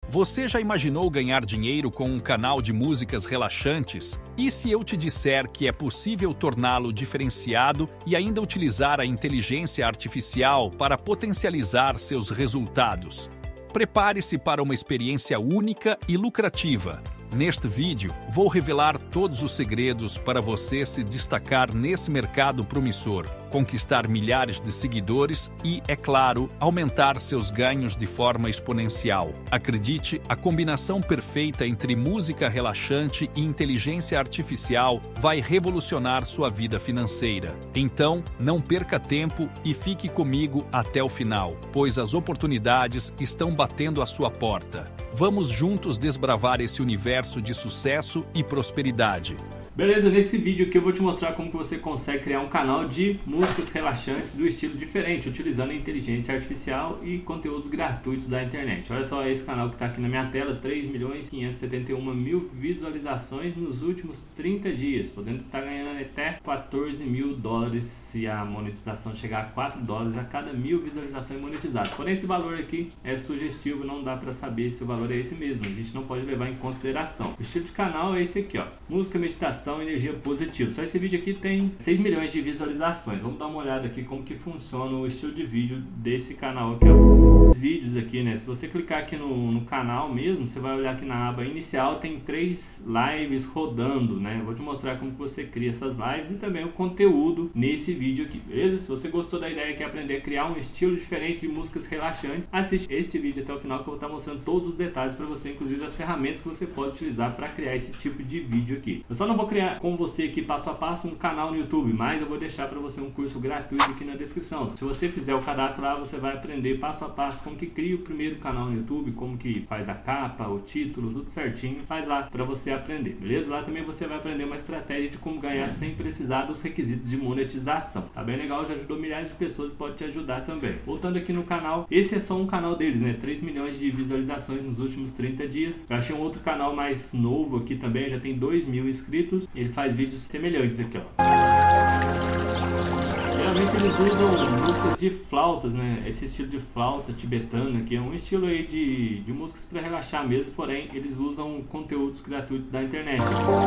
Você já imaginou ganhar dinheiro com um canal de músicas relaxantes? E se eu te disser que é possível torná-lo diferenciado e ainda utilizar a inteligência artificial para potencializar seus resultados? Prepare-se para uma experiência única e lucrativa. Neste vídeo, vou revelar todos os segredos para você se destacar nesse mercado promissor, conquistar milhares de seguidores e, é claro, aumentar seus ganhos de forma exponencial. Acredite, a combinação perfeita entre música relaxante e inteligência artificial vai revolucionar sua vida financeira. Então, não perca tempo e fique comigo até o final, pois as oportunidades estão batendo à sua porta. Vamos juntos desbravar esse universo de sucesso e prosperidade. Beleza, nesse vídeo aqui eu vou te mostrar como que você consegue criar um canal de músicas relaxantes do estilo diferente, utilizando a inteligência artificial e conteúdos gratuitos da internet. Olha só esse canal que está aqui na minha tela, 3.571.000 visualizações nos últimos 30 dias, podendo estar ganhando até $14.000 se a monetização chegar a $4 a cada 1.000 visualizações monetizadas. Porém, esse valor aqui é sugestivo, não dá para saber se o valor é esse mesmo, a gente não pode levar em consideração. O estilo de canal é esse aqui, ó, música, meditação, energia positiva. Só esse vídeo aqui tem 6 milhões de visualizações. Vamos dar uma olhada aqui como que funciona o estilo de vídeo desse canal aqui, ó. Os vídeos aqui, né? Se você clicar aqui no canal mesmo, você vai olhar aqui na aba inicial, tem 3 lives rodando, né? Eu vou te mostrar como que você cria essas lives e também o conteúdo nesse vídeo aqui, beleza? Se você gostou da ideia que é aprender a criar um estilo diferente de músicas relaxantes, assiste este vídeo até o final que eu vou estar mostrando todos os detalhes para você, inclusive as ferramentas que você pode utilizar para criar esse tipo de vídeo aqui. Eu só não vou criar com você aqui passo a passo um canal no YouTube, mas eu vou deixar para você um curso gratuito aqui na descrição. Se você fizer o cadastro lá, você vai aprender passo a passo como que cria o primeiro canal no YouTube, como que faz a capa, o título, tudo certinho. Faz lá para você aprender, beleza? Lá também você vai aprender uma estratégia de como ganhar sem precisar dos requisitos de monetização. Tá bem legal, já ajudou milhares de pessoas e pode te ajudar também. Voltando aqui no canal, esse é só um canal deles, né? 3 milhões de visualizações nos últimos 30 dias. Eu achei um outro canal mais novo aqui também, já tem 2.000 inscritos. Ele faz vídeos semelhantes aqui, ó. Geralmente eles usam músicas de flautas, né? Esse estilo de flauta tibetana aqui é um estilo aí de músicas para relaxar mesmo, porém eles usam conteúdos gratuitos da internet.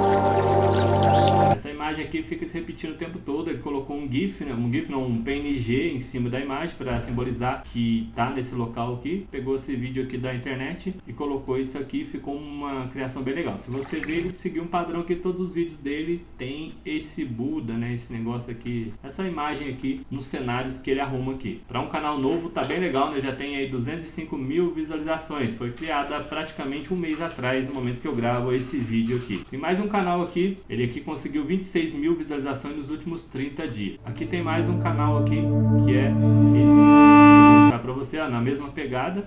Essa imagem aqui fica se repetindo o tempo todo. Ele colocou um GIF, né? Um PNG em cima da imagem para simbolizar que tá nesse local aqui. Pegou esse vídeo aqui da internet e colocou isso aqui, ficou uma criação bem legal. Se você ver, ele seguiu um padrão aqui, todos os vídeos dele tem esse Buda, né? Esse negócio aqui, essa imagem aqui nos cenários que ele arruma aqui. Para um canal novo tá bem legal, né? Já tem aí 205.000 visualizações. Foi criada praticamente um mês atrás, no momento que eu gravo esse vídeo aqui. Tem mais um canal aqui, ele aqui conseguiu 26.000 visualizações nos últimos 30 dias. Aqui tem mais um canal aqui, que é esse. Vou mostrar para você, ó, na mesma pegada.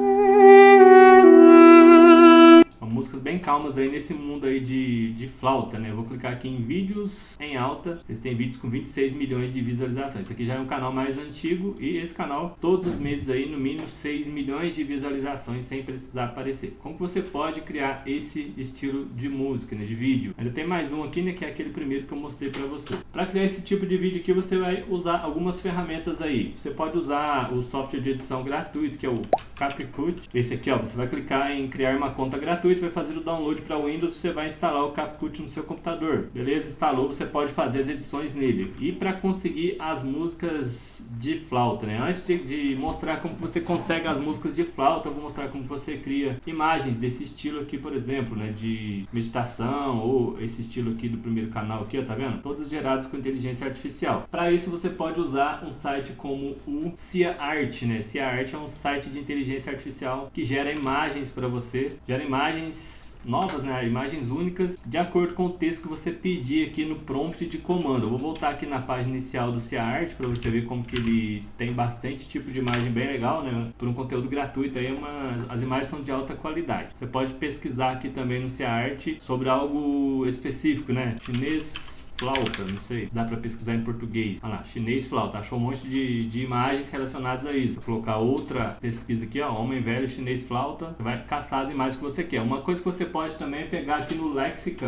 Músicas bem calmas aí nesse mundo aí de flauta, né? Eu vou clicar aqui em vídeos em alta. Eles têm vídeos com 26 milhões de visualizações. Esse aqui já é um canal mais antigo e esse canal, todos os meses aí, no mínimo 6 milhões de visualizações sem precisar aparecer. Como que você pode criar esse estilo de música, né? De vídeo? Ainda tem mais um aqui, né? Que é aquele primeiro que eu mostrei pra você. Para criar esse tipo de vídeo aqui, você vai usar algumas ferramentas aí. Você pode usar o software de edição gratuito, que é o CapCut. Esse aqui, ó, você vai clicar em criar uma conta gratuita, vai fazer o download para Windows, você vai instalar o CapCut no seu computador. Beleza? Instalou, você pode fazer as edições nele. E para conseguir as músicas de flauta, né? Antes de mostrar como você consegue as músicas de flauta, eu vou mostrar como você cria imagens desse estilo aqui, por exemplo, né? De meditação ou esse estilo aqui do primeiro canal aqui, ó, tá vendo? Todos gerados com inteligência artificial. Para isso você pode usar um site como o CiaArt, né? CiaArt é um site de inteligência artificial que gera imagens para você, gera imagens novas, né? Imagens únicas de acordo com o texto que você pedir aqui no prompt de comando. Eu vou voltar aqui na página inicial do CiaArt para você ver como que ele tem bastante tipo de imagem bem legal, né? Por um conteúdo gratuito aí, as imagens são de alta qualidade. Você pode pesquisar aqui também no CiaArt sobre algo específico, né? Chinês flauta, não sei se dá para pesquisar em português. Olha lá, chinês flauta, achou um monte de imagens relacionadas a isso. Vou colocar outra pesquisa aqui, ó, homem velho chinês flauta, vai caçar as imagens que você quer. Uma coisa que você pode também é pegar aqui no Lexica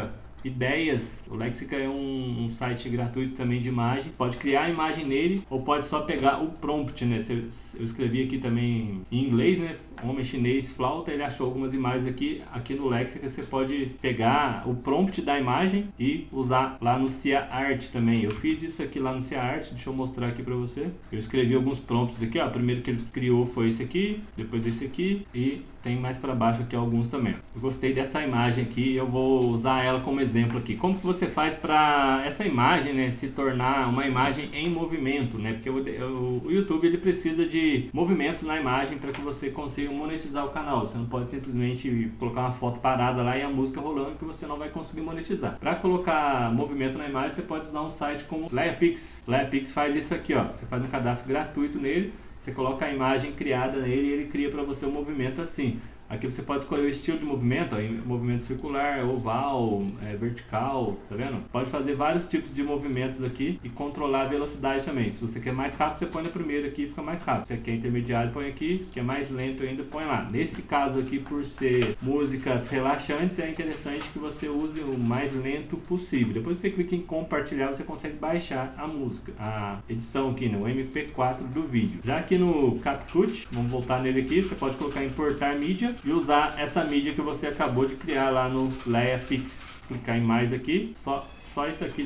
ideias. O Lexica é um site gratuito também de imagens. Pode criar a imagem nele ou pode só pegar o prompt, né? Eu escrevi aqui também em inglês, né? Homem chinês flauta, ele achou algumas imagens aqui no Lexica. Você pode pegar o prompt da imagem e usar lá no CiaArt também. Eu fiz isso aqui lá no CiaArt, deixa eu mostrar aqui pra você. Eu escrevi alguns prompts aqui, ó. O primeiro que ele criou foi esse aqui, depois esse aqui e tem mais para baixo aqui alguns também. Eu gostei dessa imagem aqui, eu vou usar ela como exemplo aqui. Como que você faz para essa imagem, né, se tornar uma imagem em movimento, né? Porque o YouTube ele precisa de movimentos na imagem para que você consiga monetizar o canal. Você não pode simplesmente colocar uma foto parada lá e a música rolando que você não vai conseguir monetizar. Para colocar movimento na imagem, você pode usar um site como LeiaPix. LeiaPix faz isso aqui, ó. Você faz um cadastro gratuito nele. Você coloca a imagem criada nele e ele cria para você um movimento assim. Aqui você pode escolher o estilo de movimento, ó, movimento circular, oval, vertical, tá vendo? Pode fazer vários tipos de movimentos aqui e controlar a velocidade também. Se você quer mais rápido, você põe no primeiro aqui e fica mais rápido. Se você quer intermediário, põe aqui. Se quer mais lento ainda, põe lá. Nesse caso aqui, por ser músicas relaxantes, é interessante que você use o mais lento possível. Depois você clica em compartilhar, você consegue baixar a música, a edição aqui, né? O MP4 do vídeo. Já aqui no CapCut, vamos voltar nele aqui, você pode colocar importar mídia e usar essa mídia que você acabou de criar lá no LeiaPix. Clicar em mais aqui, só isso aqui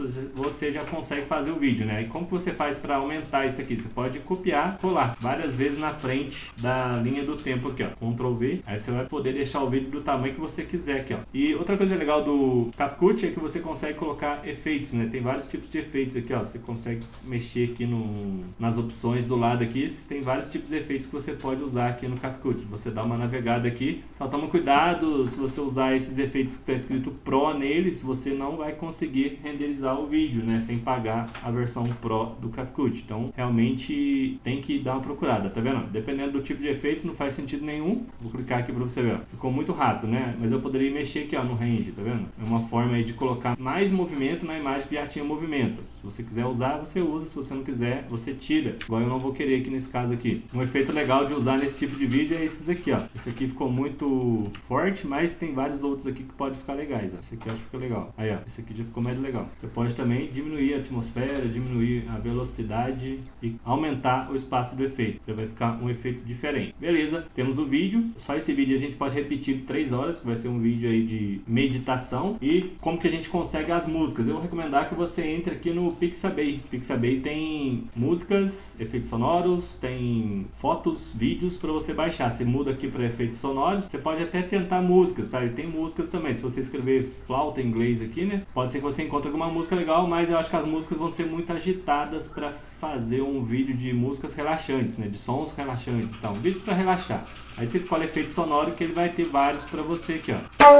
você já consegue fazer o vídeo, né? E como que você faz para aumentar isso aqui? Você pode copiar, colar várias vezes na frente da linha do tempo aqui, ó. Ctrl V, aí você vai poder deixar o vídeo do tamanho que você quiser aqui, ó. E outra coisa legal do CapCut é que você consegue colocar efeitos, né? Tem vários tipos de efeitos aqui, ó. Você consegue mexer aqui nas opções do lado aqui, tem vários tipos de efeitos que você pode usar aqui no CapCut. Você dá uma navegada aqui, só toma cuidado se você usar esses efeitos que está escrito Pro neles, você não vai conseguir renderizar o vídeo, né, sem pagar a versão Pro do CapCut. Então, realmente tem que dar uma procurada, tá vendo? Dependendo do tipo de efeito, não faz sentido nenhum. Vou clicar aqui para você ver, ó. Ficou muito rápido, né? Mas eu poderia mexer aqui, ó, no range, tá vendo? É uma forma aí de colocar mais movimento na imagem que já tinha movimento. Se você quiser usar, você usa. Se você não quiser, você tira. Igual eu não vou querer aqui nesse caso aqui. Um efeito legal de usar nesse tipo de vídeo é esses aqui, ó. Esse aqui ficou muito forte, mas tem vários outros aqui que podem ficar legais, ó. Esse aqui eu acho que fica legal. Aí, ó, esse aqui já ficou mais legal. Você pode também diminuir a atmosfera, diminuir a velocidade e aumentar o espaço do efeito. Já vai ficar um efeito diferente. Beleza, temos o vídeo. Só esse vídeo a gente pode repetir 3 horas, que vai ser um vídeo aí de meditação. E como que a gente consegue as músicas? Eu vou recomendar que você entre aqui no Pixabay. Pixabay tem músicas, efeitos sonoros, tem fotos, vídeos para você baixar. Você muda aqui para efeitos sonoros. Você pode até tentar músicas, tá? Ele tem músicas também. Se você escrever flauta em inglês aqui, né? Pode ser que você encontre alguma música legal, mas eu acho que as músicas vão ser muito agitadas para fazer um vídeo de músicas relaxantes, né? De sons relaxantes. Então, um vídeo para relaxar. Aí você escolhe efeito sonoro que ele vai ter vários para você aqui, ó.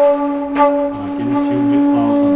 Aquele estilo de flauta.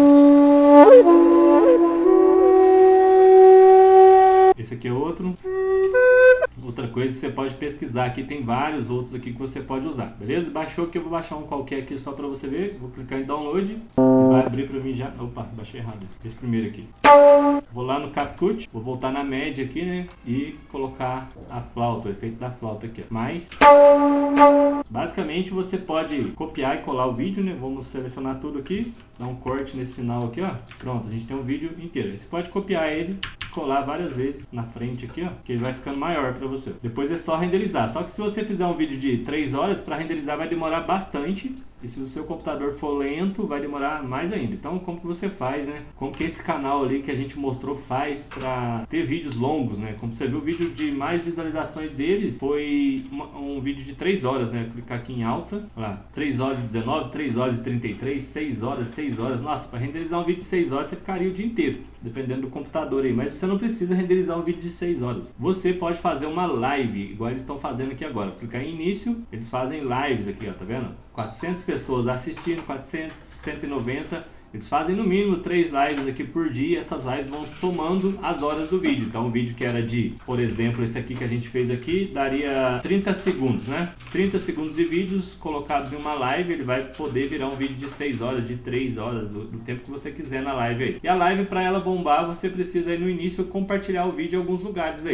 Esse aqui é outro. Outra coisa, você pode pesquisar aqui, tem vários outros aqui que você pode usar, beleza? Baixou aqui, eu vou baixar um qualquer aqui só pra você ver. Vou clicar em download, vai abrir pra mim já. Opa, baixei errado, esse primeiro aqui. Vou lá no CapCut, vou voltar na média aqui, né? E colocar a flauta, o efeito da flauta aqui, ó. Mais. Basicamente você pode copiar e colar o vídeo, né? Vamos selecionar tudo aqui, dar um corte nesse final aqui, ó. Pronto, a gente tem um vídeo inteiro. Você pode copiar ele, colar várias vezes na frente aqui, ó, que ele vai ficando maior para você. Depois é só renderizar. Só que se você fizer um vídeo de 3 horas, para renderizar vai demorar bastante. E se o seu computador for lento, vai demorar mais ainda. Então, como que você faz, né? Como que esse canal ali que a gente mostrou faz para ter vídeos longos, né? Como você viu, o vídeo de mais visualizações deles foi um vídeo de 3 horas, né? Vou clicar aqui em alta, olha lá, 3 horas e 19, 3 horas e 33, 6 horas, 6 horas. Nossa, para renderizar um vídeo de 6 horas, você ficaria o dia inteiro, dependendo do computador aí. Mas você não precisa renderizar um vídeo de 6 horas. Você pode fazer uma live, igual eles estão fazendo aqui agora. Vou clicar em início, eles fazem lives aqui, ó, tá vendo? 400 pessoas assistindo, 400, 190. Eles fazem no mínimo 3 lives aqui por dia. Essas lives vão somando as horas do vídeo. Então o vídeo que era de, por exemplo, esse aqui que a gente fez aqui, daria 30 segundos, né? 30 segundos de vídeos colocados em uma live, ele vai poder virar um vídeo de 6 horas, de 3 horas, do tempo que você quiser na live aí. E a live, para ela bombar, você precisa aí no início compartilhar o vídeo em alguns lugares aí, tá?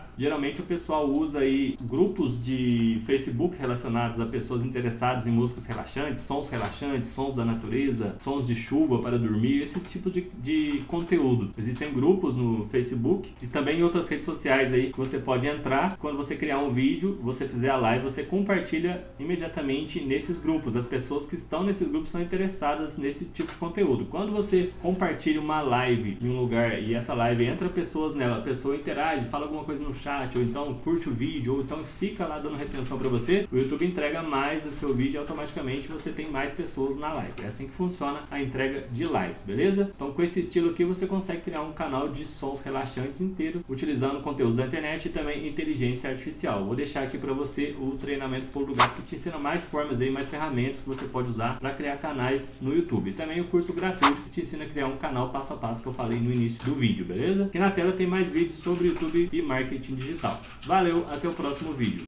Geralmente o pessoal usa aí grupos de Facebook relacionados a pessoas interessadas em músicas relaxantes, sons da natureza, sons de chuva para dormir, esse tipo de conteúdo. Existem grupos no Facebook e também em outras redes sociais aí que você pode entrar. Quando você criar um vídeo, você fizer a live, você compartilha imediatamente nesses grupos. As pessoas que estão nesses grupos são interessadas nesse tipo de conteúdo. Quando você compartilha uma live em um lugar e essa live entra pessoas nela, a pessoa interage, fala alguma coisa no chat, ou então curte o vídeo, ou então fica lá dando retenção para você, o YouTube entrega mais o seu vídeo e automaticamente você tem mais pessoas na live. É assim que funciona a entrega de lives, beleza? Então com esse estilo aqui você consegue criar um canal de sons relaxantes inteiro, utilizando conteúdos da internet e também inteligência artificial. Vou deixar aqui para você o treinamento por lugar que te ensina mais formas aí, mais ferramentas que você pode usar para criar canais no YouTube. E também o curso gratuito que te ensina a criar um canal passo a passo que eu falei no início do vídeo, beleza? Aqui na tela tem mais vídeos sobre YouTube e marketing digital. Valeu, até o próximo vídeo.